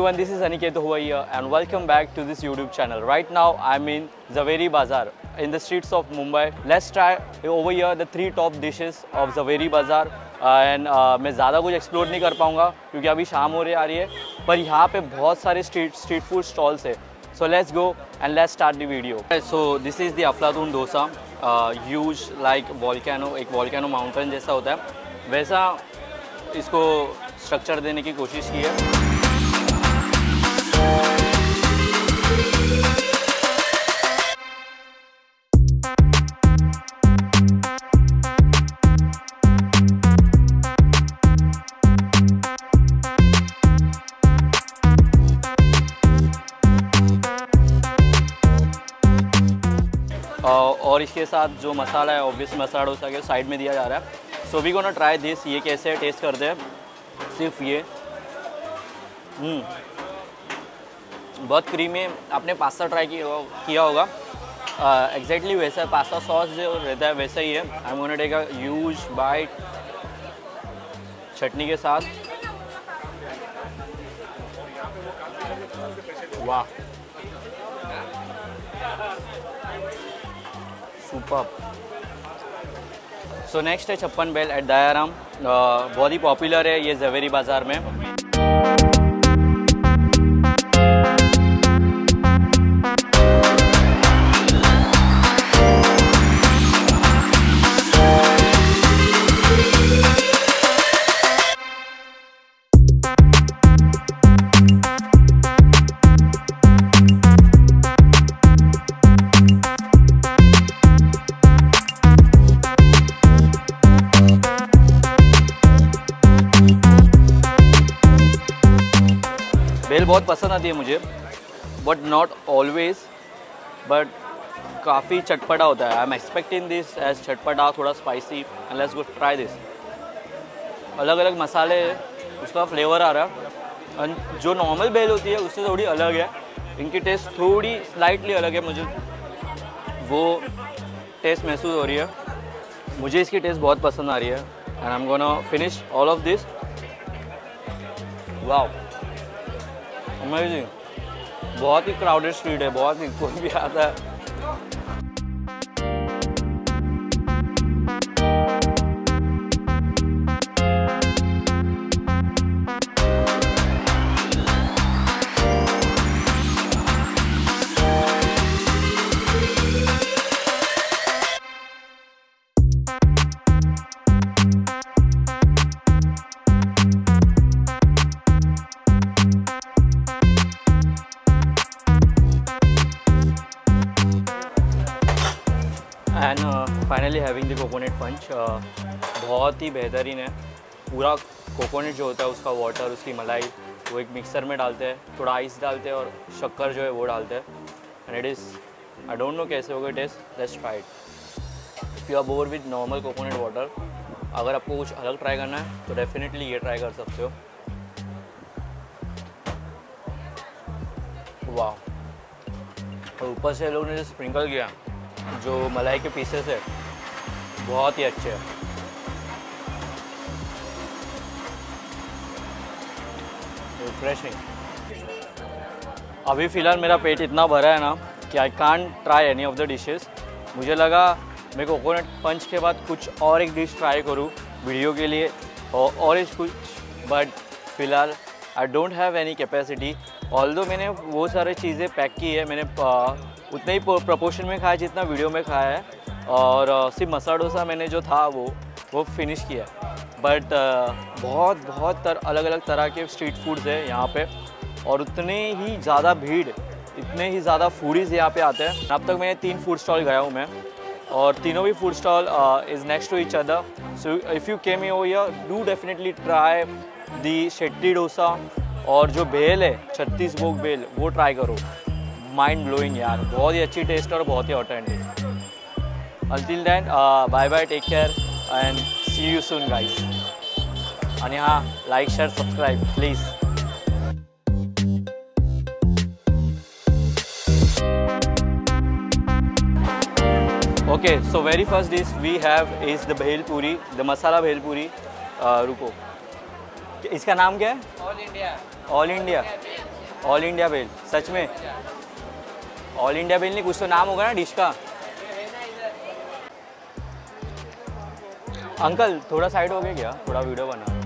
everyone, this is Aniket Hua here and welcome back to this YouTube channel. Right now I'm in Zaveri Bazaar in the streets of Mumbai. Let's try over here the 3 top dishes of Zaveri Bazaar and मैं ज़्यादा कुछ explore नहीं कर पाऊँगा क्योंकि अभी शाम हो रही है, पर यहाँ पे बहुत सारे स्ट्रीट फूड स्टॉल्स है. So let's go and let's start the video. So this is the Aflatun dosa, huge like volcano, एक volcano mountain जैसा होता है वैसा इसको स्ट्रक्चर देने की कोशिश की है. और इसके साथ जो मसाला है ऑब्वियस मसाला डोसा के साइड में दिया जा रहा है. So we gonna try this. ये कैसे टेस्ट करते हैं. सिर्फ ये बहुत क्रीमी. आपने पास्ता ट्राई किया होगा एग्जैक्टली वैसा पास्ता सॉस जो रहता है वैसा ही है. I am gonna take a huge bite चटनी के साथ. वाह, सुपर. सो नेक्स्ट है छप्पन बेल एट दयाराम. बहुत ही पॉपुलर है ये ज़वेरी बाज़ार में. बेल बहुत पसंद आती है मुझे, बट नॉट ऑलवेज. बट काफ़ी चटपटा होता है. I am expecting this as चटपटा, थोड़ा spicy. And let's go try this. अलग अलग मसाले उसका फ्लेवर आ रहा है. एंड जो नॉर्मल बेल होती है उससे थोड़ी अलग है. इनकी टेस्ट थोड़ी स्लाइटली अलग है. मुझे वो टेस्ट महसूस हो रही है. मुझे इसकी टेस्ट बहुत पसंद आ रही है. And I am gonna finish all of this. Wow, amazing. बहुत ही क्राउडेड स्ट्रीट है, बहुत ही कोई भी आता है. And finally having the coconut punch. बहुत ही बेहतरीन है. पूरा कोकोनट जो होता है उसका वाटर, उसकी मलाई वो एक मिक्सर में डालते हैं, थोड़ा आइस डालते हैं और शक्कर जो है वो डालते हैं. And it is, I don't know कैसे होगा taste. Let's try it. If you are bore with normal coconut water, अगर आपको कुछ अलग ट्राई करना है तो डेफिनेटली ये ट्राई कर सकते हो. वाह. और ऊपर से लोगों ने जो स्प्रिंकल किया, जो मलाई के पीसेस है बहुत ही अच्छे हैं. रिफ्रेशिंग. अभी फ़िलहाल मेरा पेट इतना भरा है ना कि I can't try any of the dishes. मुझे लगा मैं कोकोनट पंच के बाद कुछ और एक डिश ट्राई करूं वीडियो के लिए और इस कुछ, बट फ़िलहाल I don't have any capacity. Although मैंने वो सारी चीज़ें पैक की है, मैंने उतने ही प्रपोर्शन में खाया जितना वीडियो में खाया है. और सिर्फ मसाला डोसा मैंने जो था वो फिनिश किया. बट बहुत अलग अलग तरह के स्ट्रीट फूड्स है यहाँ पे और उतने ही ज़्यादा भीड़, इतने ही ज़्यादा फूडीज़ यहाँ पे आते हैं. अब तक मैंने 3 फूड स्टॉल गया हूँ मैं और तीनों भी food stall is next to each other. So if you came over here, do definitely try the Shetty dosa. और जो भेल है 36 भोग भेल, वो ट्राई करो. माइंड ब्लोइंग यार, बहुत ही अच्छी टेस्ट और बहुत ही authentic. Until then, bye bye, take care and see you soon guys. And yeah, like, share, subscribe please. Okay, so very first dish we have is the bhel puri, the masala bhel puri. रुको, इसका नाम क्या है? All India. All India बेल, सच में? All India bell नहीं, कुछ तो नाम होगा ना डिश का। अंकल थोड़ा साइड हो गया क्या, थोड़ा वीडियो बना।